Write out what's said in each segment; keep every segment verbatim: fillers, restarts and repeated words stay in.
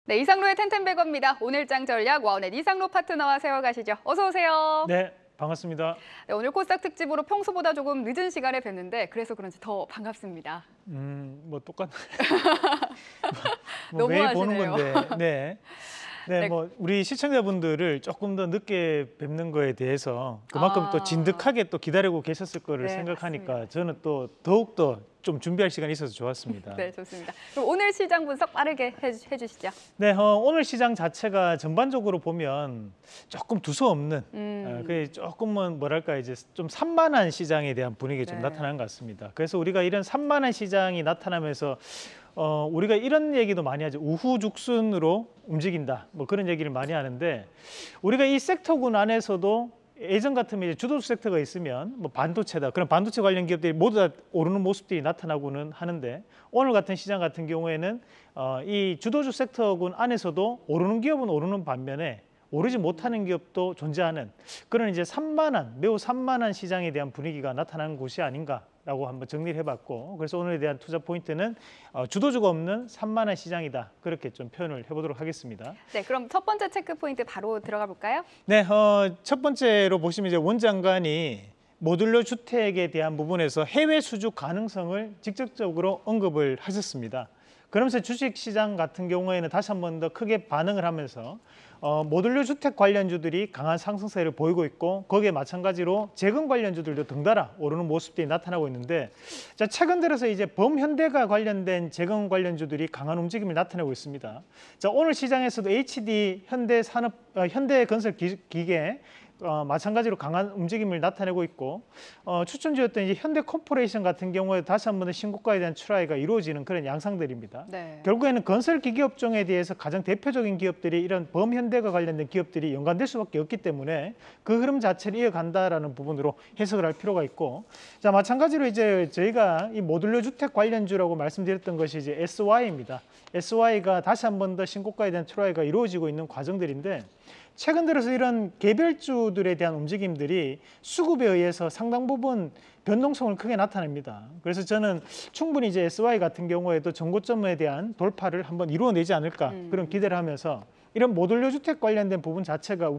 네, 이상로의 텐텐백어입니다. 오늘장 전략 와우넷 이상로 파트너와 세워가시죠. 어서 오세요. 네, 반갑습니다. 네, 오늘 코스닥 특집으로 평소보다 조금 늦은 시간에 뵀는데 그래서 그런지 더 반갑습니다. 음, 뭐 똑같네. 뭐 너무 매일 하시네요. 보는 건데. 네. 네, 네. 뭐 우리 시청자분들을 조금 더 늦게 뵙는 거에 대해서 그만큼 아. 또 진득하게 또 기다리고 계셨을 거를 네, 생각하니까 맞습니다. 저는 또 더욱 더 좀 준비할 시간이 있어서 좋았습니다. 네, 좋습니다. 그럼 오늘 시장 분석 빠르게 해주, 해주시죠. 네, 어, 오늘 시장 자체가 전반적으로 보면 조금 두서없는, 음. 어, 그 조금은 뭐랄까 이제 좀 산만한 시장에 대한 분위기가 좀 네. 나타난 것 같습니다. 그래서 우리가 이런 산만한 시장이 나타나면서 어, 우리가 이런 얘기도 많이 하죠. 우후죽순으로 움직인다. 뭐 그런 얘기를 많이 하는데 우리가 이 섹터군 안에서도 예전 같으면 이제 주도주 섹터가 있으면 뭐 반도체다. 그런 반도체 관련 기업들이 모두 다 오르는 모습들이 나타나고는 하는데 오늘 같은 시장 같은 경우에는 어, 이 주도주 섹터군 안에서도 오르는 기업은 오르는 반면에 오르지 못하는 기업도 존재하는 그런 이제 산만한 매우 산만한 시장에 대한 분위기가 나타나는 곳이 아닌가라고 한번 정리를 해봤고 그래서 오늘에 대한 투자 포인트는 어, 주도주가 없는 산만한 시장이다 그렇게 좀 표현을 해보도록 하겠습니다. 네, 그럼 첫 번째 체크 포인트 바로 들어가 볼까요? 네, 어, 첫 번째로 보시면 이제 원 장관이 모듈러 주택에 대한 부분에서 해외 수주 가능성을 직접적으로 언급을 하셨습니다. 그러면서 주식시장 같은 경우에는 다시 한 번 더 크게 반응을 하면서 어, 모듈러 주택 관련주들이 강한 상승세를 보이고 있고 거기에 마찬가지로 재건 관련주들도 덩달아 오르는 모습들이 나타나고 있는데 자, 최근 들어서 이제 범현대가 관련된 재건 관련주들이 강한 움직임을 나타내고 있습니다. 자, 오늘 시장에서도 에이치디 현대산업, 어, 현대건설기계 어, 마찬가지로 강한 움직임을 나타내고 있고 어, 추천주였던 이제 현대코퍼레이션 같은 경우에 다시 한 번 더 신고가에 대한 출하가 이루어지는 그런 양상들입니다. 네. 결국에는 건설기계 업종에 대해서 가장 대표적인 기업들이 이런 범현대가 관련된 기업들이 연관될 수밖에 없기 때문에 그 흐름 자체를 이어간다라는 부분으로 해석을 할 필요가 있고 자 마찬가지로 이제 저희가 이 모듈러 주택 관련주라고 말씀드렸던 것이 이제 에스와이입니다. 에스와이가 다시 한 번 더 신고가에 대한 출하가 이루어지고 있는 과정들인데 최근 들어서 이런 개별주들에 대한 움직임들이 수급에 의해서 상당 부분 변동성을 크게 나타냅니다. 그래서 저는 충분히 이제 에스와이 같은 경우에도 전고점에 대한 돌파를 한번 이루어내지 않을까 음. 그런 기대를 하면서 이런 모듈러 주택 관련된 부분 자체가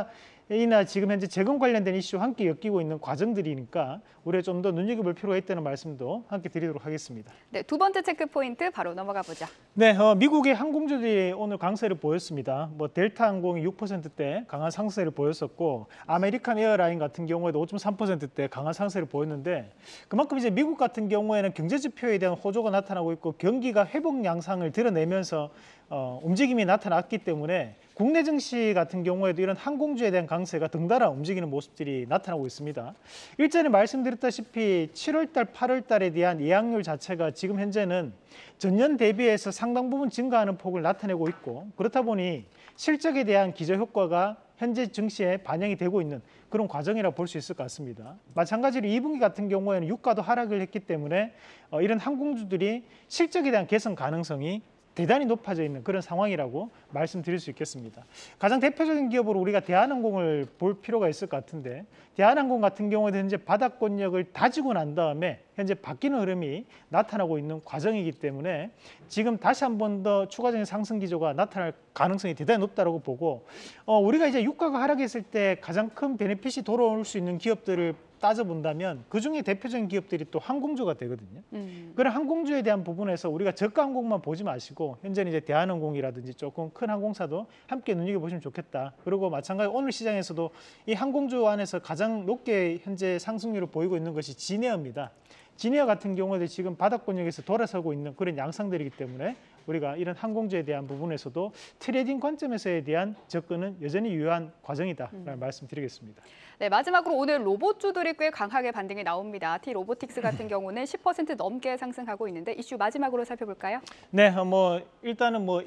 우크라이나 지금 현재 재건 관련된 이슈와 함께 엮이고 있는 과정들이니까 우리가 좀 더 눈여겨볼 필요가 있다는 말씀도 함께 드리도록 하겠습니다. 네, 두 번째 체크 포인트 바로 넘어가 보죠. 네, 어, 미국의 항공주들이 오늘 강세를 보였습니다. 뭐 델타 항공이 육 퍼센트대 강한 상승세를 보였었고 아메리칸 에어라인 같은 경우에도 오 점 삼 퍼센트대 강한 상승세를 보였는데 그만큼 이제 미국 같은 경우에는 경제 지표에 대한 호조가 나타나고 있고 경기가 회복 양상을 드러내면서 어, 움직임이 나타났기 때문에 국내 증시 같은 경우에도 이런 항공주에 대한 강세가 덩달아 움직이는 모습들이 나타나고 있습니다. 일전에 말씀드렸다시피 칠월 달, 팔월 달에 대한 예약률 자체가 지금 현재는 전년 대비해서 상당 부분 증가하는 폭을 나타내고 있고 그렇다 보니 실적에 대한 기저효과가 현재 증시에 반영이 되고 있는 그런 과정이라고 볼 수 있을 것 같습니다. 마찬가지로 이 분기 같은 경우에는 유가도 하락을 했기 때문에 어, 이런 항공주들이 실적에 대한 개선 가능성이 대단히 높아져 있는 그런 상황이라고 말씀드릴 수 있겠습니다. 가장 대표적인 기업으로 우리가 대한항공을 볼 필요가 있을 것 같은데 대한항공 같은 경우에도 현재 바닥권력을 다지고 난 다음에 현재 바뀌는 흐름이 나타나고 있는 과정이기 때문에 지금 다시 한 번 더 추가적인 상승 기조가 나타날 가능성이 대단히 높다고 보고 어, 우리가 이제 유가가 하락했을 때 가장 큰 베네핏이 돌아올 수 있는 기업들을 따져본다면 그중에 대표적인 기업들이 또 항공주가 되거든요. 음. 그런 항공주에 대한 부분에서 우리가 저가 항공만 보지 마시고 현재는 이제 대한항공이라든지 조금 큰 항공사도 함께 눈여겨보시면 좋겠다. 그리고 마찬가지로 오늘 시장에서도 이 항공주 안에서 가장 높게 현재 상승률을 보이고 있는 것이 진에어입니다. 진에어 같은 경우에도 지금 바닥권역에서 돌아서고 있는 그런 양상들이기 때문에 우리가 이런 항공주에 대한 부분에서도 트레이딩 관점에서에 대한 접근은 여전히 유효한 과정이다라는 음. 말씀드리겠습니다. 네, 마지막으로 오늘 로봇주들이 꽤 강하게 반등이 나옵니다. T-로보틱스 같은 경우는 십 퍼센트 넘게 상승하고 있는데 이슈 마지막으로 살펴볼까요? 네, 어, 뭐 일단은 뭐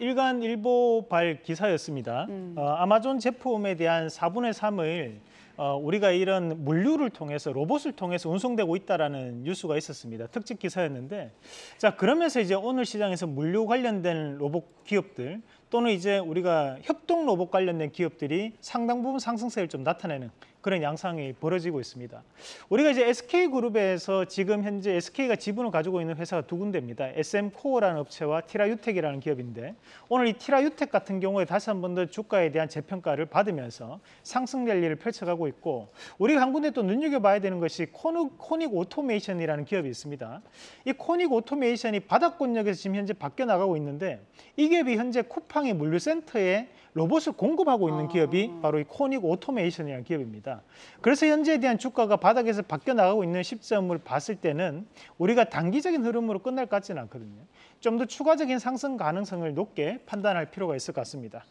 일간일보발 기사였습니다. 음. 어, 아마존 제품에 대한 사분의 삼을 어, 우리가 이런 물류를 통해서 로봇을 통해서 운송되고 있다라는 뉴스가 있었습니다. 특집 기사였는데, 자 그러면서 이제 오늘 시장에서 물류 관련된 로봇 기업들 또는 이제 우리가 협동 로봇 관련된 기업들이 상당 부분 상승세를 좀 나타내는 그런 양상이 벌어지고 있습니다. 우리가 이제 에스케이그룹에서 지금 현재 에스케이가 지분을 가지고 있는 회사가 두 군데입니다. 에스엠코어라는 업체와 티라유텍이라는 기업인데 오늘 이 티라유텍 같은 경우에 다시 한 번 더 주가에 대한 재평가를 받으면서 상승 랠리를 펼쳐가고 있고 우리가 한 군데 또 눈여겨봐야 되는 것이 코닉, 코닉 오토메이션이라는 기업이 있습니다. 이 코닉 오토메이션이 바닥권역에서 지금 현재 바뀌어 나가고 있는데 이 기업이 현재 쿠팡의 물류센터에 로봇을 공급하고 있는 기업이 바로 이 코닉 오토메이션이라는 기업입니다. 그래서 현재에 대한 주가가 바닥에서 바뀌어 나가고 있는 시점을 봤을 때는 우리가 단기적인 흐름으로 끝날 것 같지는 않거든요. 좀 더 추가적인 상승 가능성을 높게 판단할 필요가 있을 것 같습니다.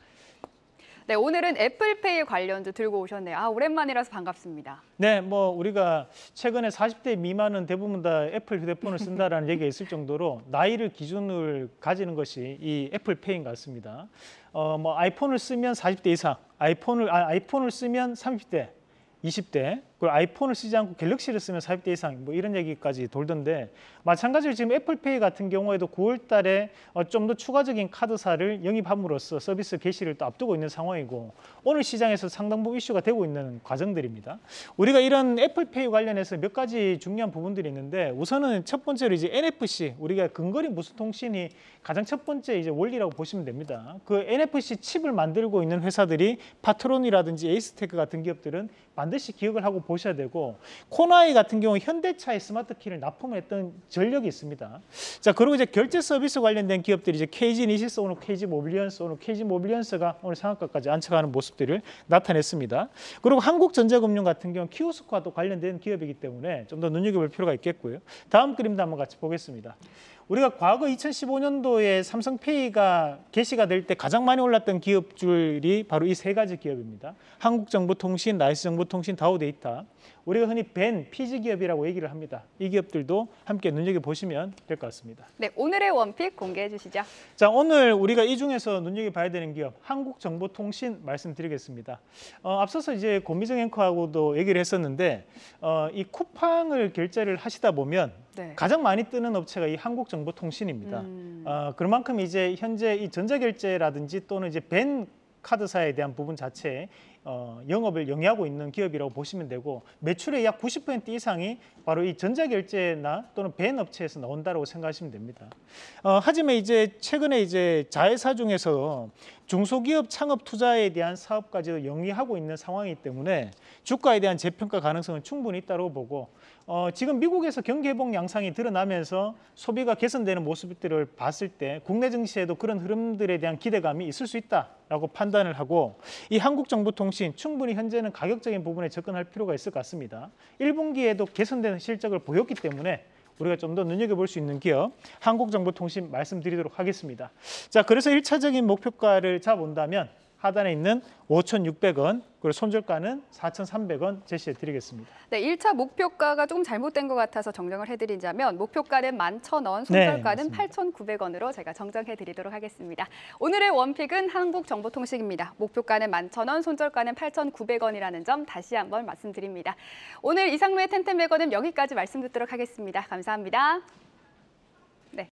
네, 오늘은 애플페이 관련주 들고 오셨네요. 아, 오랜만이라서 반갑습니다. 네, 뭐 우리가 최근에 사십 대 미만은 대부분 다 애플 휴대폰을 쓴다라는 얘기가 있을 정도로 나이를 기준을 가지는 것이 이 애플페이인 것 같습니다. 어, 뭐 아이폰을 쓰면 사십 대 이상, 아이폰을 아, 아이폰을 쓰면 삼십 대, 이십 대, 그리고 아이폰을 쓰지 않고 갤럭시를 쓰면 사십 대 이상 뭐 이런 얘기까지 돌던데 마찬가지로 지금 애플페이 같은 경우에도 구월 달에 어, 좀 더 추가적인 카드사를 영입함으로써 서비스 개시를 또 앞두고 있는 상황이고 오늘 시장에서 상당 부분 이슈가 되고 있는 과정들입니다. 우리가 이런 애플페이 관련해서 몇 가지 중요한 부분들이 있는데 우선은 첫 번째로 이제 엔에프씨 우리가 근거리 무선 통신이 가장 첫 번째 이제 원리라고 보시면 됩니다. 그 엔에프씨 칩을 만들고 있는 회사들이 파트론이라든지 에이스테크 같은 기업들은 반드시 기억을 하고 보셔야 되고 코나이 같은 경우 현대차의 스마트 키를 납품을 했던 전력이 있습니다. 자 그리고 이제 결제 서비스 관련된 기업들이 이제 케이지니시스 오늘 케이지모빌리언스 오늘 케이지모빌리언스가 오늘 상한가까지 안착하는 모습들을 나타냈습니다. 그리고 한국전자금융 같은 경우 키오스크와도 관련된 기업이기 때문에 좀 더 눈여겨볼 필요가 있겠고요. 다음 그림도 한번 같이 보겠습니다. 우리가 과거 이천십오 년도에 삼성페이가 개시가 될 때 가장 많이 올랐던 기업들이 바로 이 세 가지 기업입니다. 한국정보통신, 나이스정보통신, 다우데이터. 우리가 흔히 벤, 피지 기업이라고 얘기를 합니다. 이 기업들도 함께 눈여겨보시면 될 것 같습니다. 네, 오늘의 원픽 공개해 주시죠. 자, 오늘 우리가 이 중에서 눈여겨봐야 되는 기업, 한국정보통신 말씀드리겠습니다. 어, 앞서서 이제 고미정 앵커하고도 얘기를 했었는데 어, 이 쿠팡을 결제를 하시다 보면 네. 가장 많이 뜨는 업체가 이 한국정보통신입니다. 음. 어, 그만큼 이제 현재 이 전자결제라든지 또는 이제 벤 카드사에 대한 부분 자체에 어, 영업을 영위하고 있는 기업이라고 보시면 되고 매출의 약 구십 퍼센트 이상이 바로 이 전자결제나 또는 벤 업체에서 나온다고 생각하시면 됩니다. 어, 하지만 이제 최근에 이제 자회사 중에서 중소기업 창업 투자에 대한 사업까지도 영위하고 있는 상황이기 때문에 주가에 대한 재평가 가능성은 충분히 있다고 보고 어, 지금 미국에서 경기 회복 양상이 드러나면서 소비가 개선되는 모습들을 봤을 때 국내 증시에도 그런 흐름들에 대한 기대감이 있을 수 있다라고 판단을 하고 이 한국정보통신 충분히 현재는 가격적인 부분에 접근할 필요가 있을 것 같습니다. 일 분기에도 개선되는 실적을 보였기 때문에 우리가 좀 더 눈여겨볼 수 있는 기업 한국정보통신 말씀드리도록 하겠습니다. 자, 그래서 일차적인 목표가를 잡아본다면 하단에 있는 오천육백 원, 그리고 손절가는 사천삼백 원 제시해 드리겠습니다. 네, 일 차 목표가가 조금 잘못된 것 같아서 정정을 해드리자면 목표가는 만 천 원, 손절가는 네, 팔천구백 원으로 제가 정정해 드리도록 하겠습니다. 오늘의 원픽은 한국정보통신입니다. 목표가는 만 천 원, 손절가는 팔천구백 원이라는 점 다시 한번 말씀드립니다. 오늘 이상로의 텐텐 백원은 여기까지 말씀 듣도록 하겠습니다. 감사합니다.